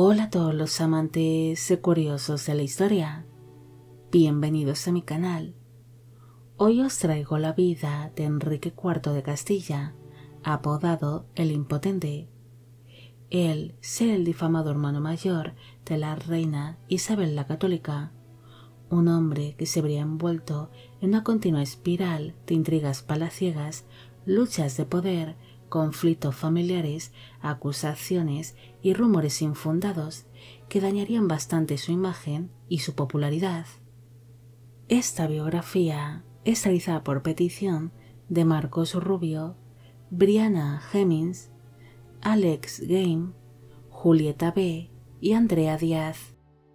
Hola a todos los amantes y curiosos de la historia, bienvenidos a mi canal. Hoy os traigo la vida de Enrique IV de Castilla, apodado el Impotente. Él será el difamado hermano mayor de la reina Isabel la Católica, un hombre que se vería envuelto en una continua espiral de intrigas palaciegas, luchas de poder, conflictos familiares, acusaciones y rumores infundados que dañarían bastante su imagen y su popularidad. Esta biografía es realizada por petición de Marcos Rubio, Briana Hemmings, Alex Game, Julieta B. y Andrea Díaz.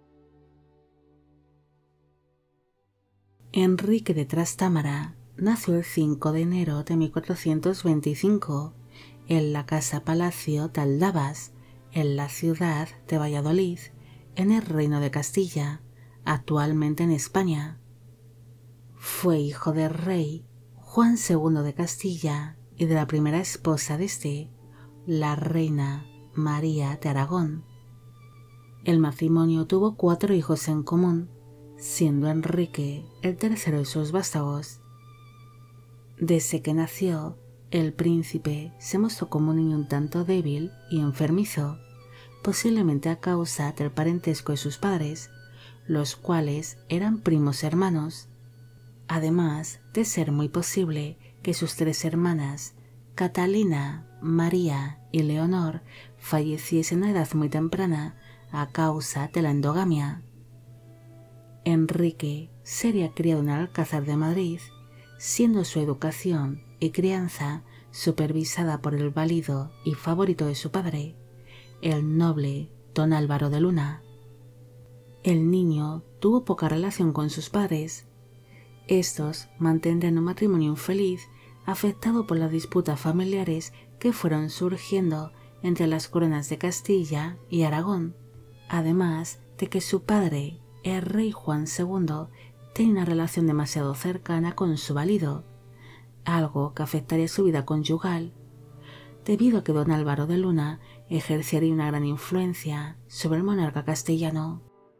Enrique de Trastámara nació el 5 de enero de 1425 en la Casa Palacio de Aldabas, en la ciudad de Valladolid, en el Reino de Castilla, actualmente en España. Fue hijo del rey Juan II de Castilla y de la primera esposa de este, la reina María de Aragón. El matrimonio tuvo 4 hijos en común, siendo Enrique el tercero de sus vástagos. Desde que nació, el príncipe se mostró como un niño un tanto débil y enfermizo, posiblemente a causa del parentesco de sus padres, los cuales eran primos hermanos, además de ser muy posible que sus 3 hermanas, Catalina, María y Leonor, falleciesen a edad muy temprana a causa de la endogamia. Enrique sería criado en el Alcázar de Madrid, siendo su educación y crianza supervisada por el válido y favorito de su padre, el noble don Álvaro de Luna. El niño tuvo poca relación con sus padres. Estos mantendrían un matrimonio infeliz afectado por las disputas familiares que fueron surgiendo entre las coronas de Castilla y Aragón, además de que su padre, el rey Juan II, tenía una relación demasiado cercana con su válido, algo que afectaría su vida conyugal, debido a que don Álvaro de Luna ejercería una gran influencia sobre el monarca castellano.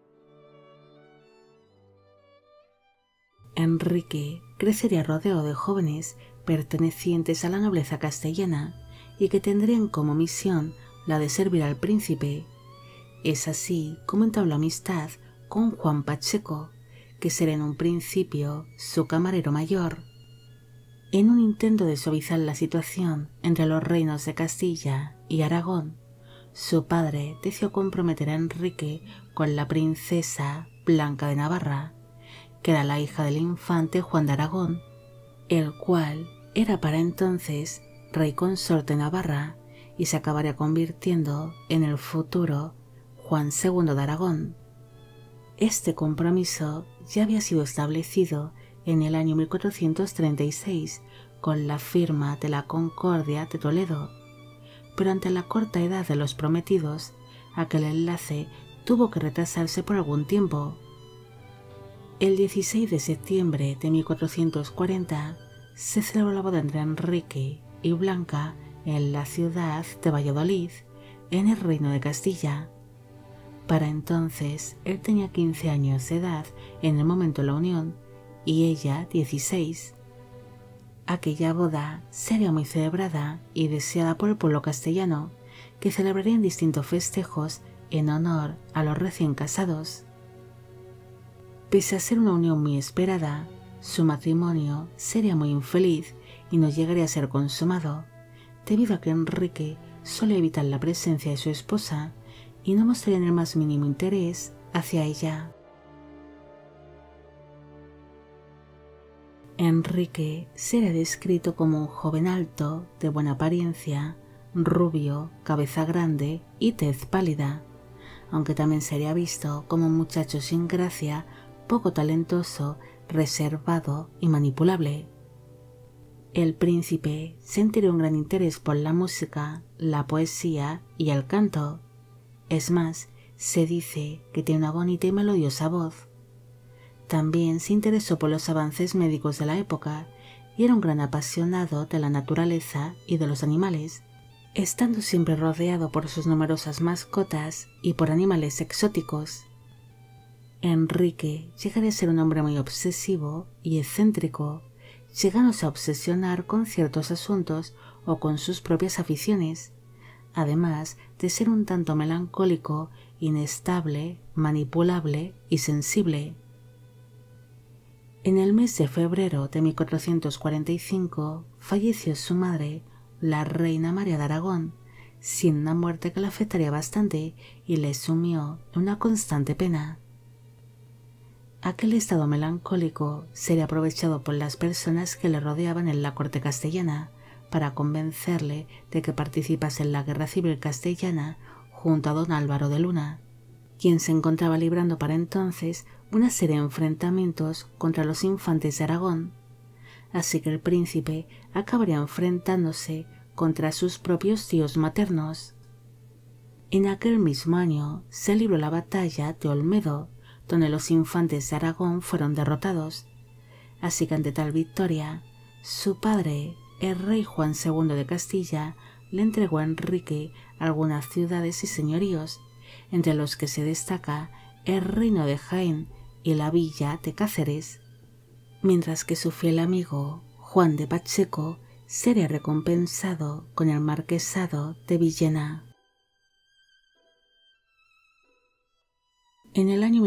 Enrique crecería rodeado de jóvenes pertenecientes a la nobleza castellana y que tendrían como misión la de servir al príncipe. Es así como entabló amistad con Juan Pacheco, que será en un principio su camarero mayor. En un intento de suavizar la situación entre los reinos de Castilla y Aragón, su padre decidió comprometer a Enrique con la princesa Blanca de Navarra, que era la hija del infante Juan de Aragón, el cual era para entonces rey consorte de Navarra y se acabaría convirtiendo en el futuro Juan II de Aragón. Este compromiso ya había sido establecido en el año 1436 con la firma de la Concordia de Toledo, pero ante la corta edad de los prometidos, aquel enlace tuvo que retrasarse por algún tiempo. El 16 de septiembre de 1440 se celebró la boda entre Enrique y Blanca en la ciudad de Valladolid, en el Reino de Castilla. Para entonces él tenía 15 años de edad en el momento de la unión y ella 16. Aquella boda sería muy celebrada y deseada por el pueblo castellano, que celebrarían distintos festejos en honor a los recién casados. Pese a ser una unión muy esperada, su matrimonio sería muy infeliz y no llegaría a ser consumado, debido a que Enrique solía evitar la presencia de su esposa y no mostraría el más mínimo interés hacia ella. Enrique será descrito como un joven alto, de buena apariencia, rubio, cabeza grande y tez pálida, aunque también sería visto como un muchacho sin gracia, poco talentoso, reservado y manipulable. El príncipe sentiría un gran interés por la música, la poesía y el canto. Es más, se dice que tiene una bonita y melodiosa voz. También se interesó por los avances médicos de la época y era un gran apasionado de la naturaleza y de los animales, estando siempre rodeado por sus numerosas mascotas y por animales exóticos. Enrique llegaría a ser un hombre muy obsesivo y excéntrico, llegándose a obsesionar con ciertos asuntos o con sus propias aficiones, además de ser un tanto melancólico, inestable, manipulable y sensible. En el mes de febrero de 1445 falleció su madre, la reina María de Aragón, sin una muerte que la afectaría bastante y le sumió en una constante pena. Aquel estado melancólico sería aprovechado por las personas que le rodeaban en la corte castellana para convencerle de que participase en la guerra civil castellana junto a don Álvaro de Luna, quien se encontraba librando para entonces una serie de enfrentamientos contra los infantes de Aragón, así que el príncipe acabaría enfrentándose contra sus propios tíos maternos. En aquel mismo año se libró la batalla de Olmedo, donde los infantes de Aragón fueron derrotados, así que ante tal victoria, su padre, el rey Juan II de Castilla, le entregó a Enrique algunas ciudades y señoríos, entre los que se destaca el reino de Jaén y la villa de Cáceres, mientras que su fiel amigo Juan de Pacheco sería recompensado con el marquesado de Villena. En el año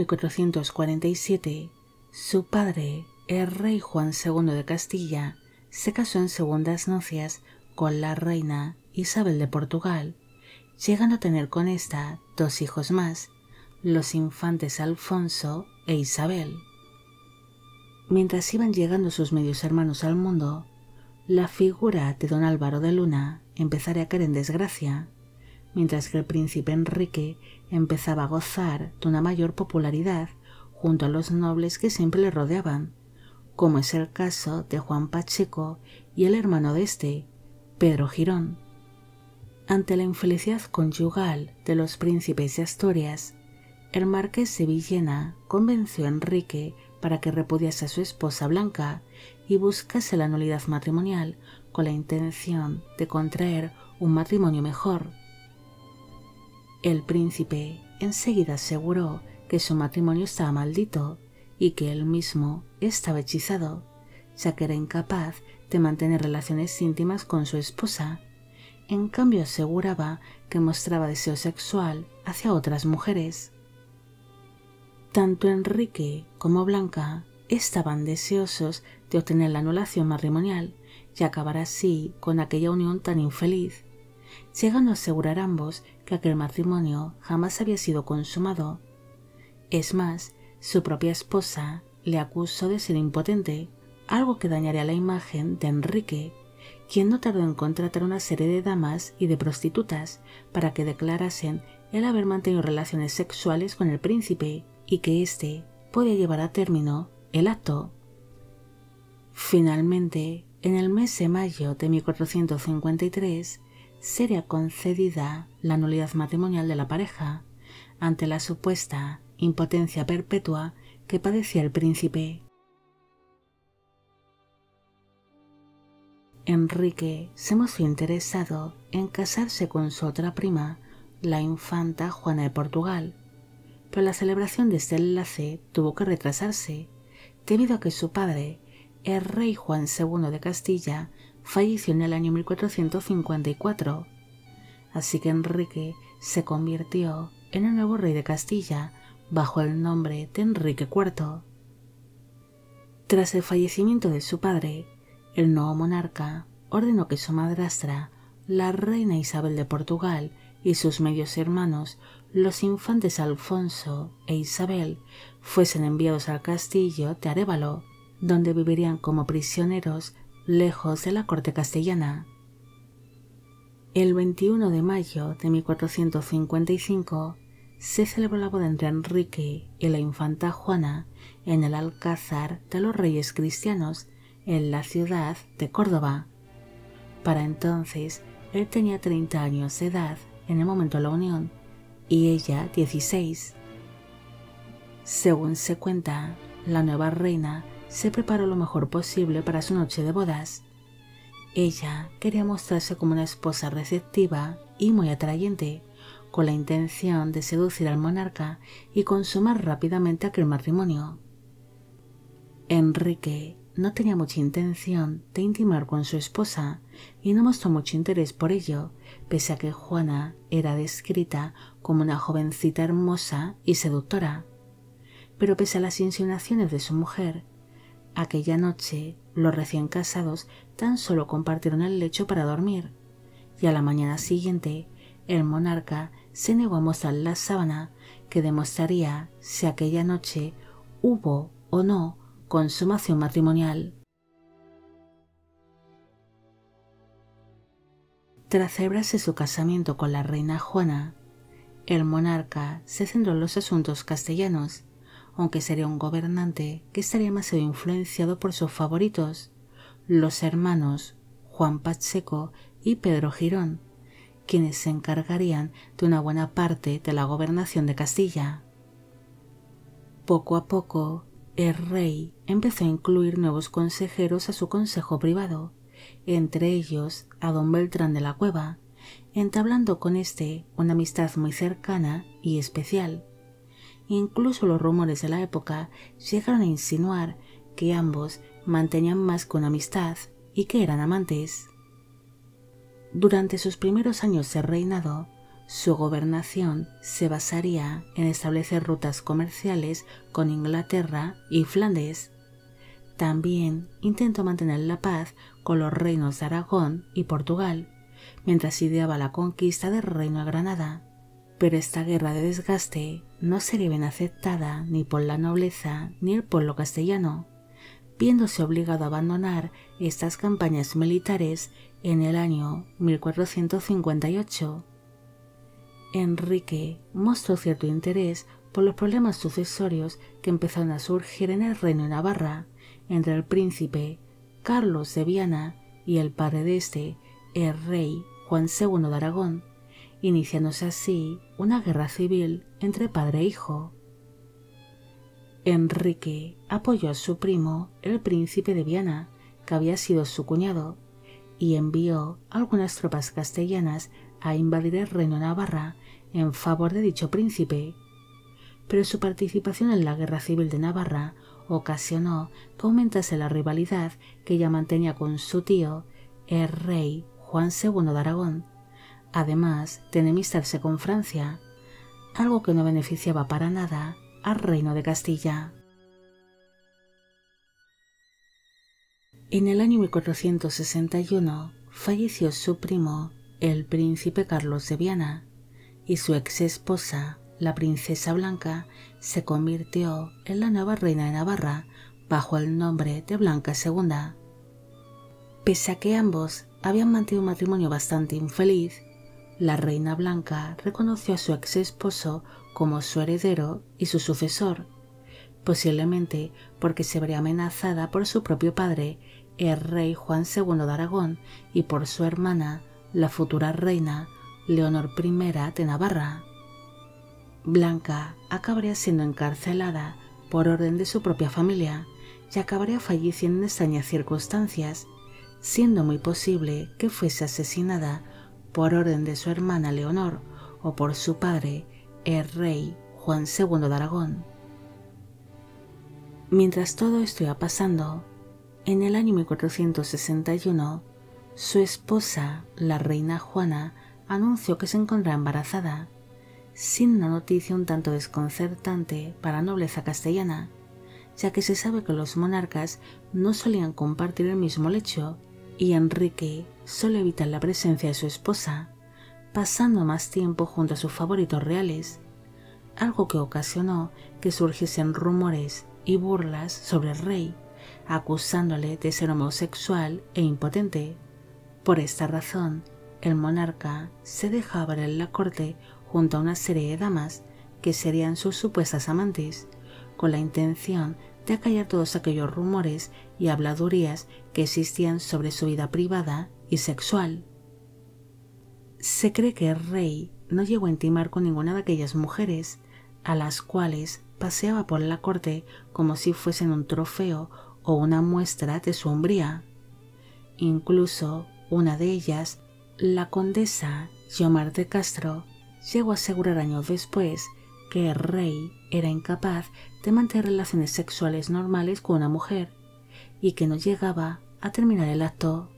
1447, su padre, el rey Juan II de Castilla, se casó en segundas nupcias con la reina Isabel de Portugal, llegando a tener con esta dos hijos más, los infantes Alfonso e Isabel. Mientras iban llegando sus medios hermanos al mundo, la figura de don Álvaro de Luna empezaría a caer en desgracia, mientras que el príncipe Enrique empezaba a gozar de una mayor popularidad junto a los nobles que siempre le rodeaban, como es el caso de Juan Pacheco y el hermano de este, Pedro Girón. Ante la infelicidad conyugal de los príncipes de Asturias, el marqués de Villena convenció a Enrique para que repudiase a su esposa Blanca y buscase la nulidad matrimonial con la intención de contraer un matrimonio mejor. El príncipe enseguida aseguró que su matrimonio estaba maldito y que él mismo estaba hechizado, ya que era incapaz de mantener relaciones íntimas con su esposa. En cambio aseguraba que mostraba deseo sexual hacia otras mujeres. Tanto Enrique como Blanca estaban deseosos de obtener la anulación matrimonial y acabar así con aquella unión tan infeliz, llegando a asegurar ambos que aquel matrimonio jamás había sido consumado. Es más, su propia esposa le acusó de ser impotente, algo que dañaría la imagen de Enrique, quien no tardó en contratar una serie de damas y de prostitutas para que declarasen el haber mantenido relaciones sexuales con el príncipe y que éste podía llevar a término el acto. Finalmente, en el mes de mayo de 1453, sería concedida la nulidad matrimonial de la pareja ante la supuesta impotencia perpetua que padecía el príncipe. Enrique se mostró interesado en casarse con su otra prima, la infanta Juana de Portugal, pero la celebración de este enlace tuvo que retrasarse debido a que su padre, el rey Juan II de Castilla, falleció en el año 1454, así que Enrique se convirtió en el nuevo rey de Castilla bajo el nombre de Enrique IV. Tras el fallecimiento de su padre, el nuevo monarca ordenó que su madrastra, la reina Isabel de Portugal, y sus medios hermanos, los infantes Alfonso e Isabel, fuesen enviados al castillo de Arévalo, donde vivirían como prisioneros lejos de la corte castellana. El 21 de mayo de 1455 se celebró la boda entre Enrique y la infanta Juana en el Alcázar de los Reyes Cristianos en la ciudad de Córdoba. Para entonces él tenía 30 años de edad en el momento de la unión y ella 16. Según se cuenta, la nueva reina se preparó lo mejor posible para su noche de bodas. Ella quería mostrarse como una esposa receptiva y muy atrayente, con la intención de seducir al monarca y consumar rápidamente aquel matrimonio. Enrique no tenía mucha intención de intimar con su esposa y no mostró mucho interés por ello, pese a que Juana era descrita como una jovencita hermosa y seductora. Pero pese a las insinuaciones de su mujer, aquella noche los recién casados tan solo compartieron el lecho para dormir, y a la mañana siguiente el monarca se negó a mostrar la sábana que demostraría si aquella noche hubo o no consumación matrimonial. Tras celebrarse su casamiento con la reina Juana, el monarca se centró en los asuntos castellanos, aunque sería un gobernante que estaría más influenciado por sus favoritos, los hermanos Juan Pacheco y Pedro Girón, quienes se encargarían de una buena parte de la gobernación de Castilla. Poco a poco, el rey empezó a incluir nuevos consejeros a su consejo privado, entre ellos a don Beltrán de la Cueva, entablando con este una amistad muy cercana y especial. Incluso los rumores de la época llegaron a insinuar que ambos mantenían más que una amistad y que eran amantes. Durante sus primeros años de reinado, su gobernación se basaría en establecer rutas comerciales con Inglaterra y Flandes. También intentó mantener la paz con los reinos de Aragón y Portugal, mientras ideaba la conquista del reino de Granada. Pero esta guerra de desgaste no sería bien aceptada ni por la nobleza ni el pueblo castellano, viéndose obligado a abandonar estas campañas militares en el año 1458. Enrique mostró cierto interés por los problemas sucesorios que empezaron a surgir en el reino de Navarra entre el príncipe Carlos de Viana y el padre de este, el rey Juan II de Aragón, iniciándose así una guerra civil entre padre e hijo. Enrique apoyó a su primo, el príncipe de Viana, que había sido su cuñado, y envió algunas tropas castellanas a invadir el reino de Navarra en favor de dicho príncipe. Pero su participación en la guerra civil de Navarra ocasionó que aumentase la rivalidad que ella mantenía con su tío, el rey Juan II de Aragón, además de enemistarse con Francia, algo que no beneficiaba para nada al reino de Castilla. En el año 1461 falleció su primo, el príncipe Carlos de Viana, y su ex esposa, la princesa Blanca, se convirtió en la nueva reina de Navarra bajo el nombre de Blanca II. Pese a que ambos habían mantenido un matrimonio bastante infeliz, la reina Blanca reconoció a su ex esposo como su heredero y su sucesor, posiblemente porque se vería amenazada por su propio padre, el rey Juan II de Aragón, y por su hermana, la futura reina Leonor I de Navarra. Blanca acabaría siendo encarcelada por orden de su propia familia y acabaría falleciendo en extrañas circunstancias, siendo muy posible que fuese asesinada por orden de su hermana Leonor o por su padre, el rey Juan II de Aragón. Mientras todo esto iba pasando, en el año 1461, su esposa, la reina Juana, anunció que se encontraba embarazada, sin una noticia un tanto desconcertante para la nobleza castellana, ya que se sabe que los monarcas no solían compartir el mismo lecho y Enrique solo evita la presencia de su esposa, pasando más tiempo junto a sus favoritos reales, algo que ocasionó que surgiesen rumores y burlas sobre el rey, acusándole de ser homosexual e impotente. Por esta razón, el monarca se dejaba ver en la corte junto a una serie de damas que serían sus supuestas amantes, con la intención de acallar todos aquellos rumores y habladurías que existían sobre su vida privada y sexual. Se cree que el rey no llegó a intimar con ninguna de aquellas mujeres, a las cuales paseaba por la corte como si fuesen un trofeo o una muestra de su hombría. Incluso una de ellas, la condesa Guiomar de Castro, llegó a asegurar años después que el rey era incapaz de mantener relaciones sexuales normales con una mujer y que no llegaba a terminar el acto.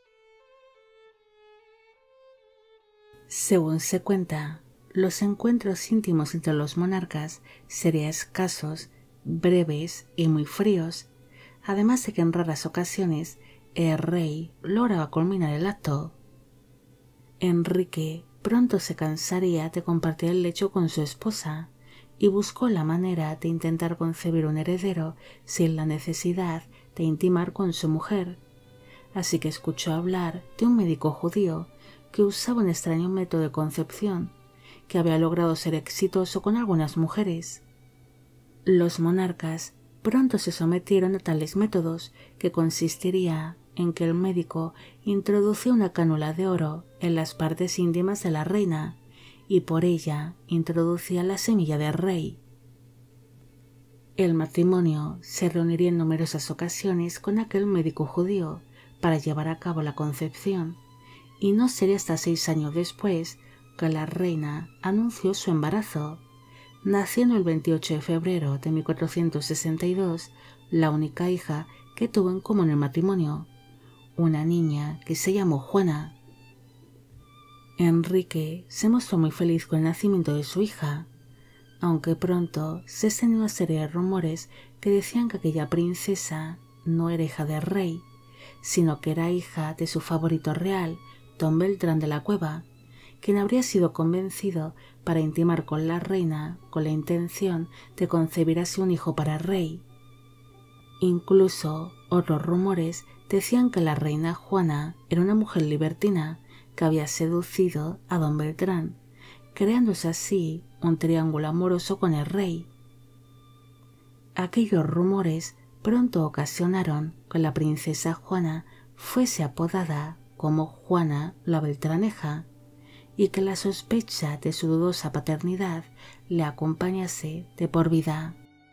Según se cuenta, los encuentros íntimos entre los monarcas serían escasos, breves y muy fríos, además de que en raras ocasiones el rey lograba culminar el acto. Enrique pronto se cansaría de compartir el lecho con su esposa y buscó la manera de intentar concebir un heredero sin la necesidad de intimar con su mujer, así que escuchó hablar de un médico judío que usaba un extraño método de concepción que había logrado ser exitoso con algunas mujeres. Los monarcas pronto se sometieron a tales métodos, que consistiría en que el médico introducía una cánula de oro en las partes íntimas de la reina y por ella introducía la semilla del rey. El matrimonio se reuniría en numerosas ocasiones con aquel médico judío para llevar a cabo la concepción, y no sería hasta 6 años después que la reina anunció su embarazo, naciendo el 28 de febrero de 1462 la única hija que tuvo en común el matrimonio, una niña que se llamó Juana. Enrique se mostró muy feliz con el nacimiento de su hija, aunque pronto se extendió una serie de rumores que decían que aquella princesa no era hija del rey, sino que era hija de su favorito real, don Beltrán de la Cueva, quien habría sido convencido para intimar con la reina con la intención de concebir así un hijo para el rey. Incluso otros rumores decían que la reina Juana era una mujer libertina que había seducido a don Beltrán, creándose así un triángulo amoroso con el rey. Aquellos rumores pronto ocasionaron que la princesa Juana fuese apodada como Juana la Beltraneja y que la sospecha de su dudosa paternidad le acompañase de por vida.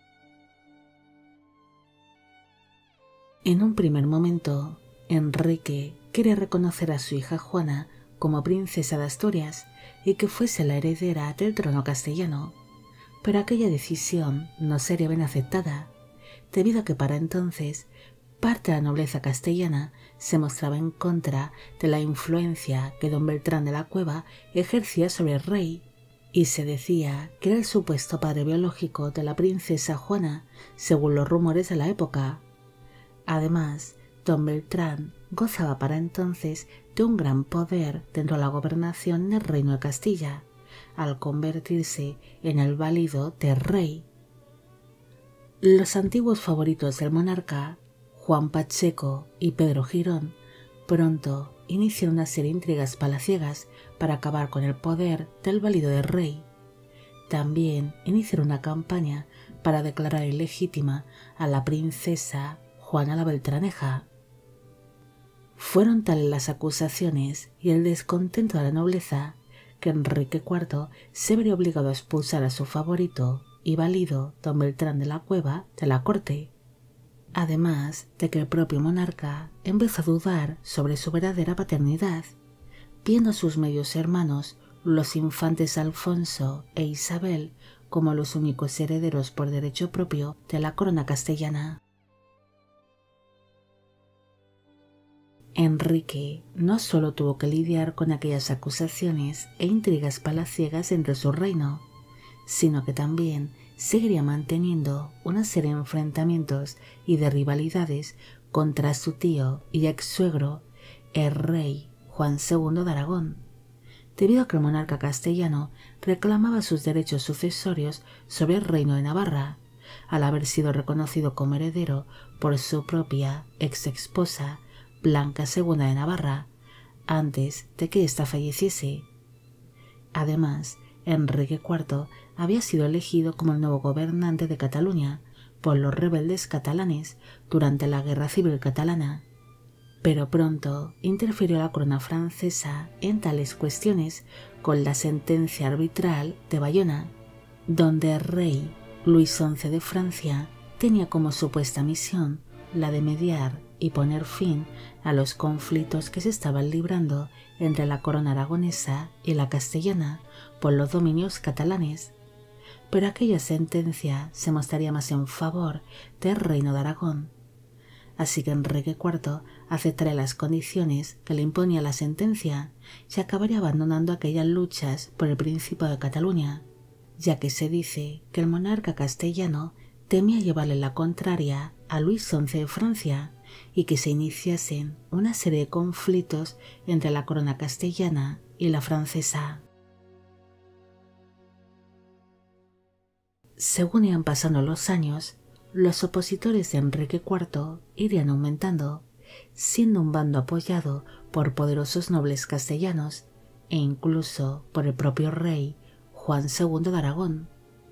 En un primer momento, Enrique quería reconocer a su hija Juana como princesa de Asturias y que fuese la heredera del trono castellano, pero aquella decisión no sería bien aceptada, debido a que para entonces parte de la nobleza castellana se mostraba en contra de la influencia que don Beltrán de la Cueva ejercía sobre el rey, y se decía que era el supuesto padre biológico de la princesa Juana, según los rumores de la época. Además, don Beltrán gozaba para entonces de un gran poder dentro de la gobernación del reino de Castilla, al convertirse en el válido del rey. Los antiguos favoritos del monarca, Juan Pacheco y Pedro Girón, pronto iniciaron una serie de intrigas palaciegas para acabar con el poder del válido del rey. También iniciaron una campaña para declarar ilegítima a la princesa Juana la Beltraneja. Fueron tales las acusaciones y el descontento de la nobleza que Enrique IV se vería obligado a expulsar a su favorito y válido don Beltrán de la Cueva de la corte, además de que el propio monarca empezó a dudar sobre su verdadera paternidad, viendo a sus medios hermanos, los infantes Alfonso e Isabel, como los únicos herederos por derecho propio de la corona castellana. Enrique no solo tuvo que lidiar con aquellas acusaciones e intrigas palaciegas dentro de su reino, sino que también seguiría manteniendo una serie de enfrentamientos y de rivalidades contra su tío y ex suegro, el rey Juan II de Aragón, debido a que el monarca castellano reclamaba sus derechos sucesorios sobre el reino de Navarra, al haber sido reconocido como heredero por su propia ex esposa Blanca II de Navarra, antes de que ésta falleciese. Además, Enrique IV había sido elegido como el nuevo gobernante de Cataluña por los rebeldes catalanes durante la Guerra Civil Catalana, pero pronto interfirió la corona francesa en tales cuestiones con la sentencia arbitral de Bayona, donde el rey Luis XI de Francia tenía como supuesta misión la de mediar y poner fin a los conflictos que se estaban librando entre la corona aragonesa y la castellana por los dominios catalanes, pero aquella sentencia se mostraría más en favor del reino de Aragón. Así que Enrique IV aceptaría las condiciones que le imponía la sentencia y acabaría abandonando aquellas luchas por el Principado de Cataluña, ya que se dice que el monarca castellano temía llevarle la contraria a Luis XI de Francia y que se iniciasen una serie de conflictos entre la corona castellana y la francesa. Según iban pasando los años, los opositores de Enrique IV irían aumentando, siendo un bando apoyado por poderosos nobles castellanos e incluso por el propio rey Juan II de Aragón.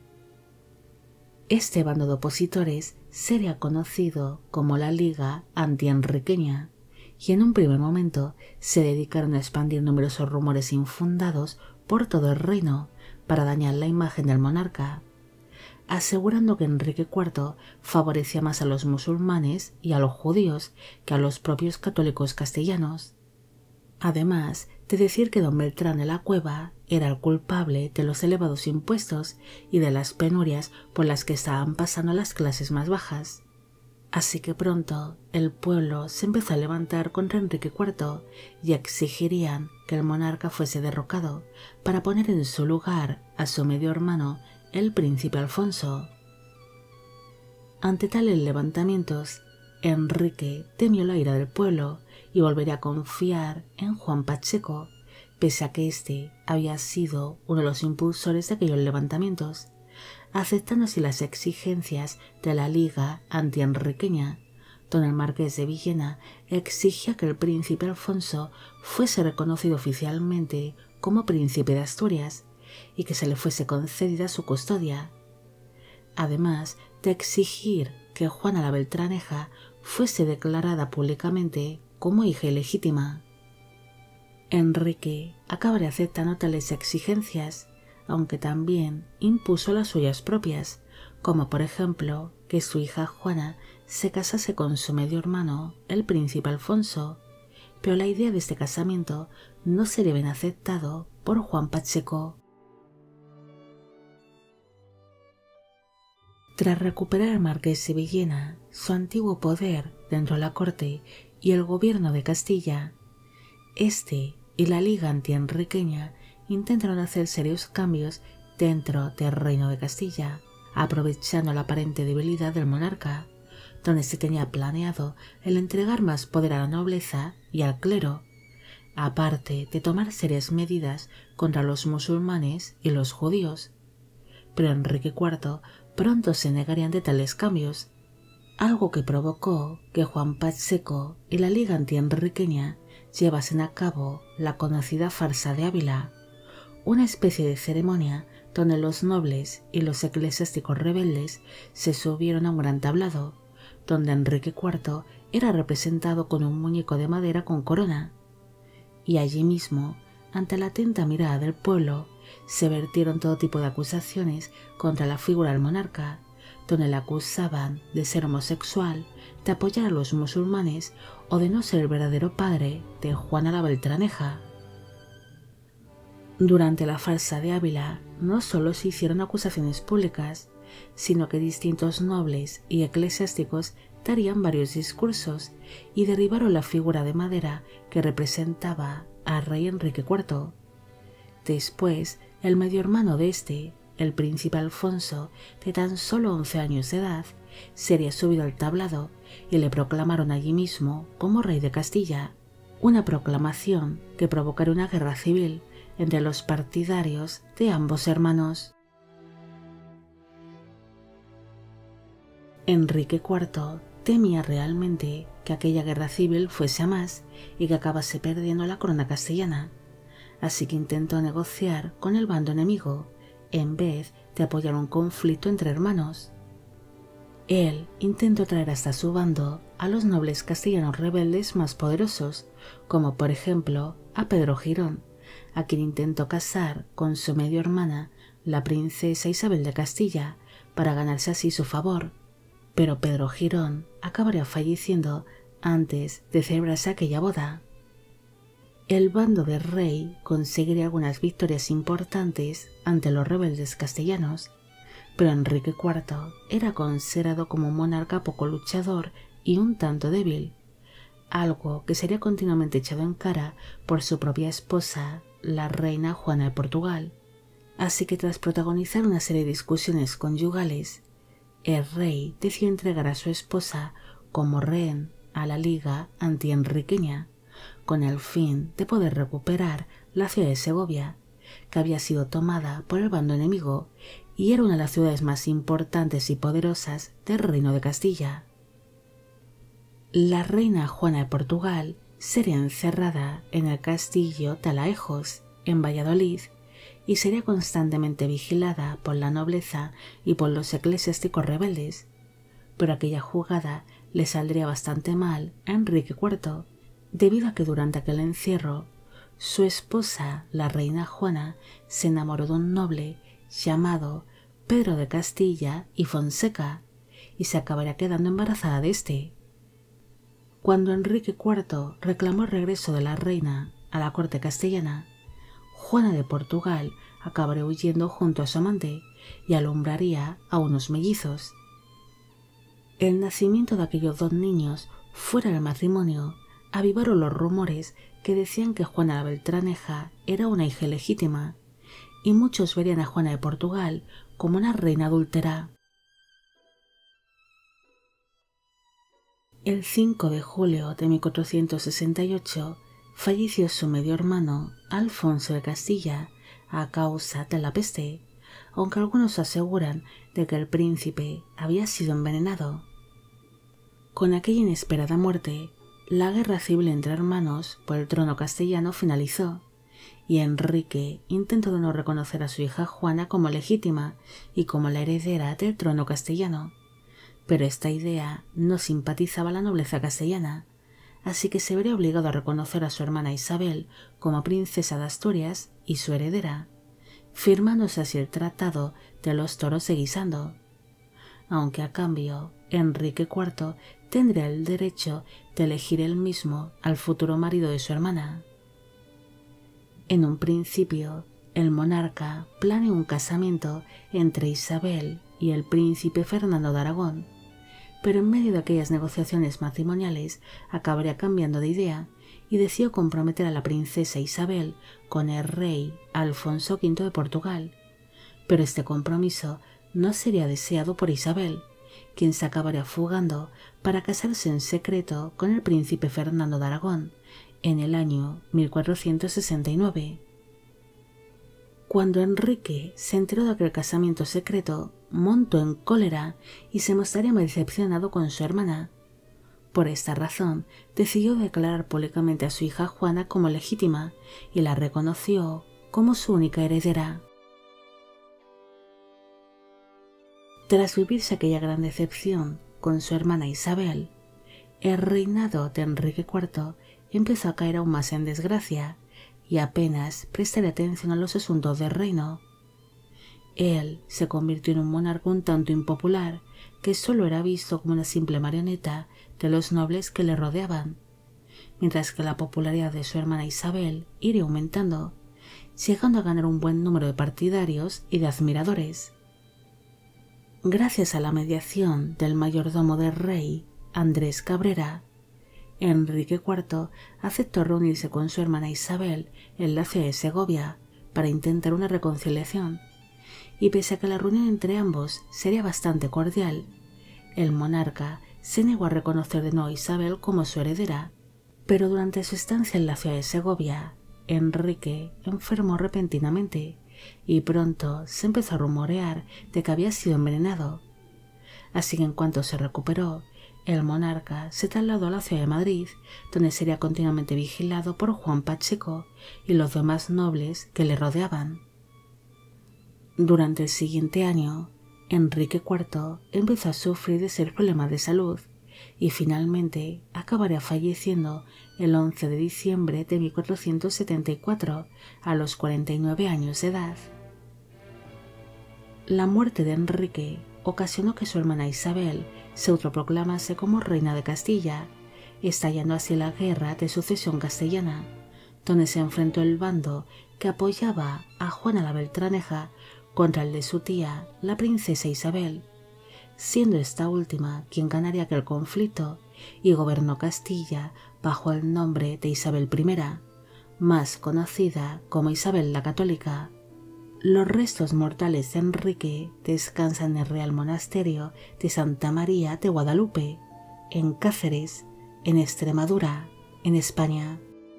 Este bando de opositores sería conocido como la Liga Antienriqueña y en un primer momento se dedicaron a expandir numerosos rumores infundados por todo el reino para dañar la imagen del monarca, asegurando que Enrique IV favorecía más a los musulmanes y a los judíos que a los propios católicos castellanos. Además de decir que don Beltrán de la Cueva era el culpable de los elevados impuestos y de las penurias por las que estaban pasando las clases más bajas. Así que pronto el pueblo se empezó a levantar contra Enrique IV y exigirían que el monarca fuese derrocado para poner en su lugar a su medio hermano, el príncipe Alfonso. Ante tales levantamientos, Enrique temió la ira del pueblo y volvería a confiar en Juan Pacheco, pese a que éste había sido uno de los impulsores de aquellos levantamientos, aceptando así las exigencias de la Liga Antienriqueña, donde el marqués de Villena exigía que el príncipe Alfonso fuese reconocido oficialmente como príncipe de Asturias y que se le fuese concedida su custodia, además de exigir que Juana la Beltraneja fuese declarada públicamente como hija ilegítima. Enrique acabaría aceptando tales exigencias, aunque también impuso las suyas propias, como por ejemplo que su hija Juana se casase con su medio hermano, el príncipe Alfonso, pero la idea de este casamiento no sería bien aceptado por Juan Pacheco. Tras recuperar al marqués de Villena su antiguo poder dentro de la corte y el gobierno de Castilla, este y la Liga Antienriqueña intentaron hacer serios cambios dentro del reino de Castilla, aprovechando la aparente debilidad del monarca, donde se tenía planeado el entregar más poder a la nobleza y al clero, aparte de tomar serias medidas contra los musulmanes y los judíos. Pero Enrique IV pronto se negarían de tales cambios, algo que provocó que Juan Pacheco y la Liga Antienriqueña llevasen a cabo la conocida farsa de Ávila, una especie de ceremonia donde los nobles y los eclesiásticos rebeldes se subieron a un gran tablado, donde Enrique IV era representado con un muñeco de madera con corona, y allí mismo, ante la atenta mirada del pueblo, se vertieron todo tipo de acusaciones contra la figura del monarca, donde le acusaban de ser homosexual, de apoyar a los musulmanes o de no ser el verdadero padre de Juana la Beltraneja. Durante la farsa de Ávila no solo se hicieron acusaciones públicas, sino que distintos nobles y eclesiásticos darían varios discursos y derribaron la figura de madera que representaba al rey Enrique IV. Después, el medio hermano de este, el príncipe Alfonso, de tan solo 11 años de edad, sería subido al tablado y le proclamaron allí mismo como rey de Castilla, una proclamación que provocaría una guerra civil entre los partidarios de ambos hermanos. Enrique IV temía realmente que aquella guerra civil fuese a más y que acabase perdiendo la corona castellana, así que intentó negociar con el bando enemigo en vez de apoyar un conflicto entre hermanos. Él intentó traer hasta su bando a los nobles castellanos rebeldes más poderosos, como por ejemplo a Pedro Girón, a quien intentó casar con su medio hermana, la princesa Isabel de Castilla, para ganarse así su favor, pero Pedro Girón acabaría falleciendo antes de celebrarse aquella boda. El bando del rey conseguiría algunas victorias importantes ante los rebeldes castellanos, pero Enrique IV era considerado como un monarca poco luchador y un tanto débil, algo que sería continuamente echado en cara por su propia esposa, la reina Juana de Portugal. Así que tras protagonizar una serie de discusiones conyugales, el rey decidió entregar a su esposa como rehén a la Liga anti-enriqueña, con el fin de poder recuperar la ciudad de Segovia, que había sido tomada por el bando enemigo y era una de las ciudades más importantes y poderosas del Reino de Castilla. La reina Juana de Portugal sería encerrada en el castillo Talaejos, en Valladolid, y sería constantemente vigilada por la nobleza y por los eclesiásticos rebeldes, pero aquella jugada le saldría bastante mal a Enrique IV, debido a que durante aquel encierro su esposa, la reina Juana, se enamoró de un noble llamado Pedro de Castilla y Fonseca y se acabaría quedando embarazada de este. Cuando Enrique IV reclamó el regreso de la reina a la corte castellana, Juana de Portugal acabaría huyendo junto a su amante y alumbraría a unos mellizos. El nacimiento de aquellos dos niños fuera del matrimonio avivaron los rumores que decían que Juana la Beltraneja era una hija ilegítima, y muchos verían a Juana de Portugal como una reina adúltera. El 5 de julio de 1468 falleció su medio hermano Alfonso de Castilla a causa de la peste, aunque algunos aseguran de que el príncipe había sido envenenado. Con aquella inesperada muerte, la guerra civil entre hermanos por el trono castellano finalizó, y Enrique intentó de no reconocer a su hija Juana como legítima y como la heredera del trono castellano, pero esta idea no simpatizaba a la nobleza castellana, así que se vería obligado a reconocer a su hermana Isabel como princesa de Asturias y su heredera, firmándose así el Tratado de los Toros de Guisando, aunque a cambio Enrique IV tendría el derecho de elegir él mismo al futuro marido de su hermana. En un principio, el monarca planeó un casamiento entre Isabel y el príncipe Fernando de Aragón, pero en medio de aquellas negociaciones matrimoniales acabaría cambiando de idea y decidió comprometer a la princesa Isabel con el rey Alfonso V de Portugal, pero este compromiso no sería deseado por Isabel, quien se acabaría fugando para casarse en secreto con el príncipe Fernando de Aragón en el año 1469. Cuando Enrique se enteró de aquel casamiento secreto, montó en cólera y se mostraría muy decepcionado con su hermana. Por esta razón, decidió declarar públicamente a su hija Juana como legítima y la reconoció como su única heredera. Tras vivirse aquella gran decepción con su hermana Isabel, el reinado de Enrique IV empezó a caer aún más en desgracia y apenas prestaría atención a los asuntos del reino. Él se convirtió en un monarca un tanto impopular que solo era visto como una simple marioneta de los nobles que le rodeaban, mientras que la popularidad de su hermana Isabel iría aumentando, llegando a ganar un buen número de partidarios y de admiradores. Gracias a la mediación del mayordomo del rey, Andrés Cabrera, Enrique IV aceptó reunirse con su hermana Isabel en la ciudad de Segovia para intentar una reconciliación, y pese a que la reunión entre ambos sería bastante cordial, el monarca se negó a reconocer de nuevo a Isabel como su heredera, pero durante su estancia en la ciudad de Segovia, Enrique enfermó repentinamente y pronto se empezó a rumorear de que había sido envenenado. Así que en cuanto se recuperó, el monarca se trasladó a la ciudad de Madrid, donde sería continuamente vigilado por Juan Pacheco y los demás nobles que le rodeaban. Durante el siguiente año, Enrique IV empezó a sufrir de serios problemas de salud y finalmente acabaría falleciendo el 11 de diciembre de 1474 a los 49 años de edad. La muerte de Enrique ocasionó que su hermana Isabel se autoproclamase como reina de Castilla estallando así la guerra de sucesión castellana, donde se enfrentó el bando que apoyaba a Juana la Beltraneja contra el de su tía, la princesa Isabel, siendo esta última quien ganaría aquel conflicto y gobernó Castilla bajo el nombre de Isabel I, más conocida como Isabel la Católica. Los restos mortales de Enrique descansan en el Real Monasterio de Santa María de Guadalupe, en Cáceres, en Extremadura, en España.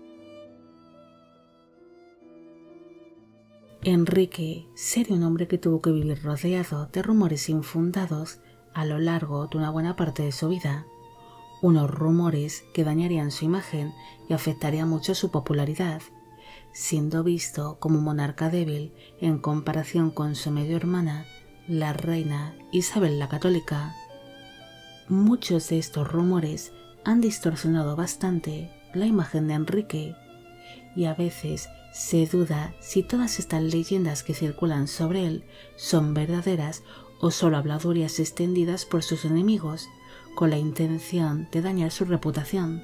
Enrique sería un hombre que tuvo que vivir rodeado de rumores infundados a lo largo de una buena parte de su vida, unos rumores que dañarían su imagen y afectarían mucho su popularidad, siendo visto como un monarca débil en comparación con su medio hermana, la reina Isabel la Católica. Muchos de estos rumores han distorsionado bastante la imagen de Enrique, y a veces se duda si todas estas leyendas que circulan sobre él son verdaderas o solo habladurías extendidas por sus enemigos con la intención de dañar su reputación.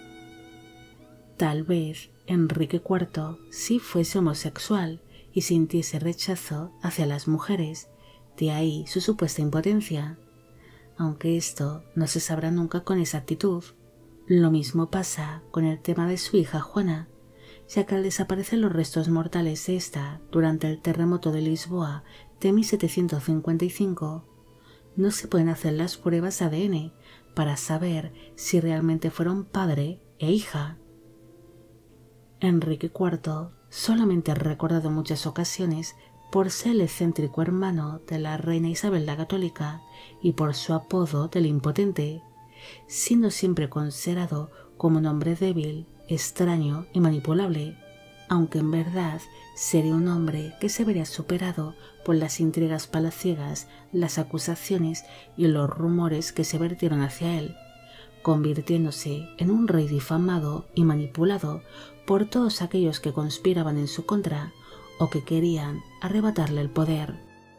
Tal vez Enrique IV sí fuese homosexual y sintiese rechazo hacia las mujeres, de ahí su supuesta impotencia, aunque esto no se sabrá nunca con exactitud. Lo mismo pasa con el tema de su hija Juana, ya que al desaparecer los restos mortales de esta durante el terremoto de Lisboa de 1755, no se pueden hacer las pruebas de ADN para saber si realmente fueron padre e hija. Enrique IV solamente es recordado en muchas ocasiones por ser el excéntrico hermano de la reina Isabel la Católica y por su apodo del Impotente, siendo siempre considerado como un hombre débil, extraño y manipulable, aunque en verdad sería un hombre que se vería superado por las intrigas palaciegas, las acusaciones y los rumores que se vertieron hacia él, convirtiéndose en un rey difamado y manipulado por todos aquellos que conspiraban en su contra o que querían arrebatarle el poder.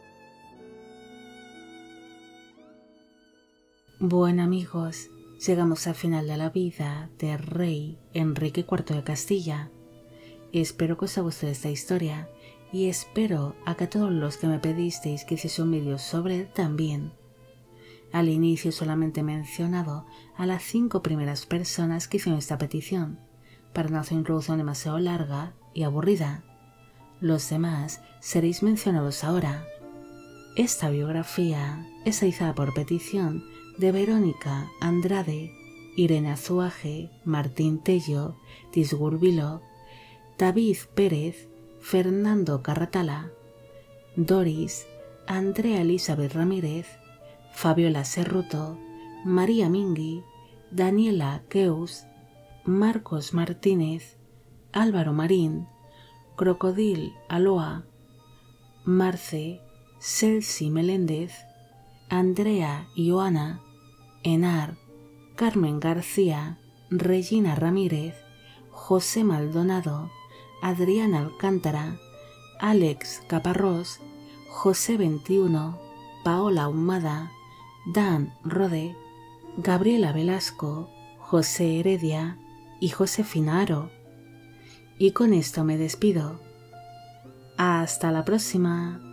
Bueno amigos, llegamos al final de la vida del rey Enrique IV de Castilla. Espero que os haya gustado esta historia y espero a que todos los que me pedisteis que hiciese un vídeo sobre él también. Al inicio solamente he mencionado a las 5 primeras personas que hicieron esta petición, para no hacer una introducción demasiado larga y aburrida. Los demás seréis mencionados ahora. Esta biografía es realizada por petición de Verónica Andrade, Irene Azuaje, Martín Tello, Disgurbilo, David Pérez, Fernando Carratala, Doris, Andrea Elizabeth Ramírez, Fabiola Serruto, María Mingui, Daniela Keus, Marcos Martínez, Álvaro Marín, Crocodil Aloa, Marce, Celsi Meléndez, Andrea Ioana, Enar, Carmen García, Regina Ramírez, José Maldonado, Adriana Alcántara, Alex Caparrós, José 21, Paola Ahumada, Dan Rode, Gabriela Velasco, José Heredia y Josefina Aro. Y con esto me despido. Hasta la próxima.